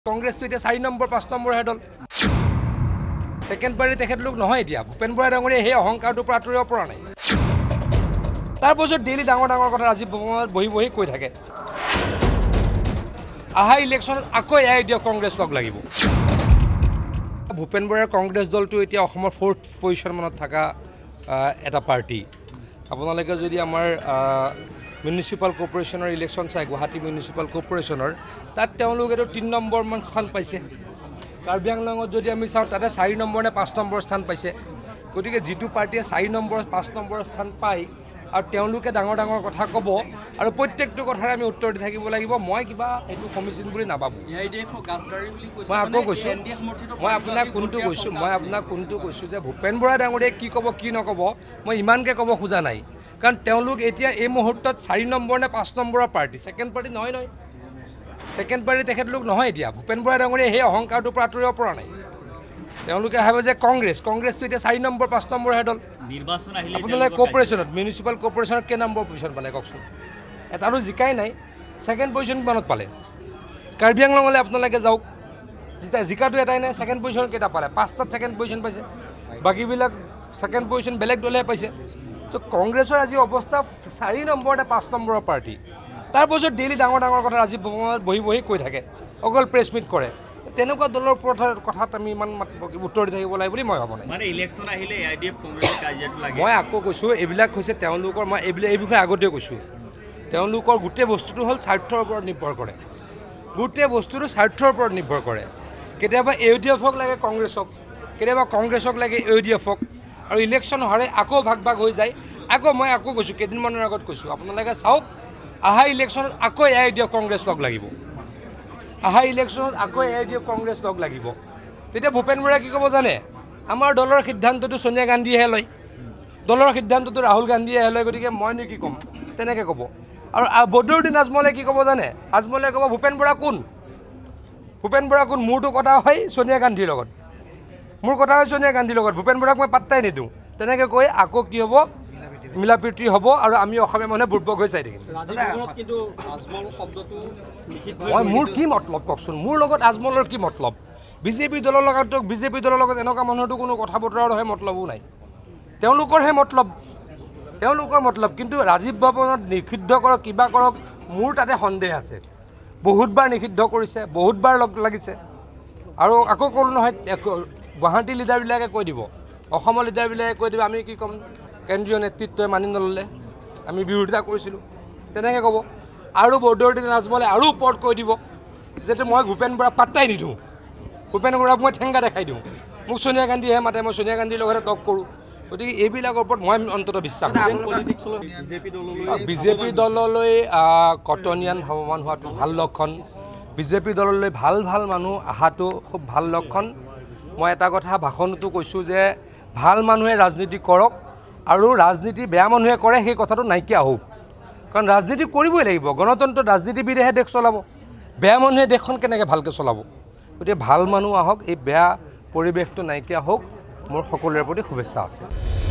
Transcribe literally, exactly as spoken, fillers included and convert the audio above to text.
Congress to চাৰি নম্বৰ পাঁচ নম্বৰ হেডল সেকেন্ড পাৰ্টি তেখেতলোক নহয় এতিয়া ভূপেন বৰা ডাঙৰীয়া হে অহংকাৰটো প্ৰাতৰিব পৰা নাই তাৰ পাছত ডেইলি ডাঙৰ ডাঙৰ কথা ৰাজীৱ ভৱনত বহি বহি কৈ থাকে আহা ইলেকশ্যনত আকৌ এয়াই দিয়ক কংগ্ৰেছ লগ লাগিব ভূপেন বৰাৰ কংগ্ৰেছ দলটো এতিয়া অসমৰ ফ'ৰ্থ পজিশ্যন মানত থকা এটা পাৰ্টি আপোনালোকে যদি আমাৰ মিউনিচিপাল কৰ্পোৰেশ্যনৰ ইলেকশ্যন চাই গুৱাহাটী মিউনিচিপাল কৰ্পোৰেশ্যনৰ তাত তেওঁলোকেতো তিনি নম্বৰ মান স্থান পাইছে কাৰ্বি আংলঙত যদি আমি চাওঁ তাতে চাৰি নম্বৰ নে পাঁচ নম্বৰ স্থান পাইছে গতিকে যিটো পাৰ্টিয়ে চাৰি নম্বৰ পাঁচ নম্বৰ স্থান পায় আৰু তেওঁলোকে ডাঙৰ ডাঙৰ কথা ক'ব আৰু প্ৰত্যেকটো কথাৰে আমি উত্তৰ দি থাকিব লাগিব মই কিবা এইটো সমীচীন বুলি নাভাবোঁ মই আকৌ কৈছোঁ মই আপোনাক কোনটো কৈছোঁ মই আপোনাক কোনটো কৈছোঁ যে ভূপেন বৰা ডাঙৰীয়াই কি ক'ব কি নক'ব মই ইমানকৈ ক'ব খোজা নাই কাৰণ তেওঁলোক এতিয়া এই মুহূৰ্তত চাৰি নম্বৰ নে পাঁচ নম্বৰৰ পাৰ্টি ছেকেণ্ড পাৰ্টি নহয় নহয় ছেকেণ্ড পাৰ্টি তেখেতলোক নহয় এতিয়া ভূপেন বৰা ডাঙৰীয়াই সেই অহংকাৰটো প্ৰাতৰিব পৰা নাই তেওঁলোকে ভাবে যে কংগ্ৰেছ কংগ্ৰেছটো এতিয়া চাৰি নম্বৰ পাঁচ নম্বৰ হেডল নিৰ্বাচন আহিলে আপোনালোকে কৰ্পোৰেশ্যনত মিউনিচিপাল কৰ্পোৰেশ্যনত কেই নম্বৰ পজিশ্যন পালে কওকচোন এটাতো জিকাই নাই ছেকেণ্ড পজিশ্যন কিমানত পালে কাৰ্বি আংলঙলৈ আপোনালোকে যাওক যেতিয়া জিকাটো এটাই নাই ছেকেণ্ড পজিশ্যন কেইটা পালে পাঁচটাত ছেকেণ্ড পজিশ্যন পাইছে বাকীবিলাক ছেকেণ্ড পজিশ্যন বেলেগ দলেহে পাইছে তো কংগ্ৰেছৰ আজি অৱস্থা চাৰি নম্বৰ নে পাঁচ নম্বৰৰ পাৰ্টি তাৰ পাছত ডেইলি ডাঙৰ ডাঙৰ কথা ৰাজীৱ ভৱনত বহি বহি কৈ থাকে অকল প্ৰেছ মিট কৰে তেনেকুৱা দলৰ ওপৰত কথাত আমি ইমান উত্তৰ দি থাকিব লাগে বুলি মই ভাবোঁ নাই মানে ইলেকশ্যন আহিলে আই ডি এফ কংগ্ৰেছৰ কাজিয়াটো লাগে মই আকৌ কৈছোঁ এইবিলাক হৈছে তেওঁলোকৰ মই এইবিলাক এই বিষয়ে আগতে কৈছোঁ তেওঁলোকৰ গোটেই বস্তুটো হ'ল স্বাৰ্থৰ ওপৰত নিৰ্ভৰ কৰে গোটেই বস্তুটো স্বাৰ্থৰ ওপৰত নিৰ্ভৰ কৰে কেতিয়াবা ইউ ডি এফক লাগে কংগ্ৰেছক কেতিয়াবা কংগ্ৰেছক লাগে ইউ ডি এফক আৰু ইলেকশ্যন হ'লে আকৌ ভাগ ভাগ হৈ যায় আকৌ মই আকৌ কৈছোঁ কেইদিনমানৰ আগত কৈছোঁ আপোনালোকে চাওক আহা ইলেকশ্যনত আকৌ এয়াই দিয়ক কংগ্ৰেছ লগ লাগিব আহা ইলেকশ্যনত আকৌ এয়াই দিয়ক কংগ্ৰেছ লগ লাগিব তেতিয়া ভূপেন বৰাই কি ক'ব জানে আমাৰ দলৰ সিদ্ধান্তটো সোনিয়া গান্ধীয়েহে লয় দলৰ সিদ্ধান্তটো ৰাহুল গান্ধীয়েহে লয় গতিকে মইনো কি ক'ম তেনেকৈ ক'ব আৰু বদৰুদ্দিন আজমলে কি ক'ব জানে আজমলে ক'ব ভূপেন বৰা কোন ভূপেন বৰা কোন মোৰতো কথা হয় সোনিয়া গান্ধীৰ লগত মোৰ কথা হয় সোনিয়া গান্ধীৰ লগত ভূপেন বৰাক মই পাত্তাই নিদিওঁ তেনেকৈ কৈ আকৌ কি হ'ব মিলা প্ৰীতি হ'ব আৰু আমি অসমীয়া মানুহে বুৰ্বক হৈ চাই থাকিম মই মোৰ কি মতলব কওকচোন মোৰ লগত আজমলৰ কি মতলব বিজেপি দলৰ লগত বিজেপি দলৰ লগত এনেকুৱা মানুহৰতো কোনো কথা বতৰাৰ হয় মতলবো নাই তেওঁলোকৰহে মতলব তেওঁলোকৰ মতলব কিন্তু ৰাজীৱ ভৱনত নিষিদ্ধ কৰক কিবা কৰক মোৰ তাতে সন্দেহ আছে বহুতবাৰ নিষিদ্ধ কৰিছে বহুতবাৰ লগ লাগিছে আৰু আকৌ ক'লোঁ নহয় গুৱাহাটী লিডাৰবিলাকে কৈ দিব অসমৰ লিডাৰবিলাকে কৈ দিব আমি কি ক'ম কেন্দ্ৰীয় নেতৃত্বই মানি নল'লে আমি বিৰোধিতা কৰিছিলোঁ তেনেকৈ ক'ব আৰু বদৰুদ্দিন আজমলে আৰু ওপৰত কৈ দিব যে মই ভূপেন বৰাক পাত্তাই নিদিওঁ ভূপেন বৰাক মই ঠেংগা দেখাই দিওঁ মোক সোনিয়া গান্ধীয়েহে মাতে মই সোনিয়া গান্ধীৰ লগতে তক কৰোঁ গতিকে এইবিলাকৰ ওপৰত মই অন্ততঃ বিশ্বাস কৰোঁ বিজেপি দললৈ কটনিয়ান ভ্ৰমণ হোৱাটো ভাল লক্ষণ বিজেপি দললৈ ভাল ভাল মানুহ অহাটো খুব ভাল লক্ষণ মই এটা কথা ভাষণতো কৈছোঁ যে ভাল মানুহে ৰাজনীতি কৰক আৰু ৰাজনীতি বেয়া মানুহে কৰে সেই কথাটো নাইকিয়া হওক কাৰণ ৰাজনীতি কৰিবই লাগিব গণতন্ত্ৰ ৰাজনীতিবিদেহে দেশ চলাব বেয়া মানুহে দেশখন কেনেকৈ ভালকৈ চলাব গতিকে ভাল মানুহ আহক এই বেয়া পৰিৱেশটো নাইকিয়া হওক মোৰ সকলোৰে প্ৰতি শুভেচ্ছা আছে।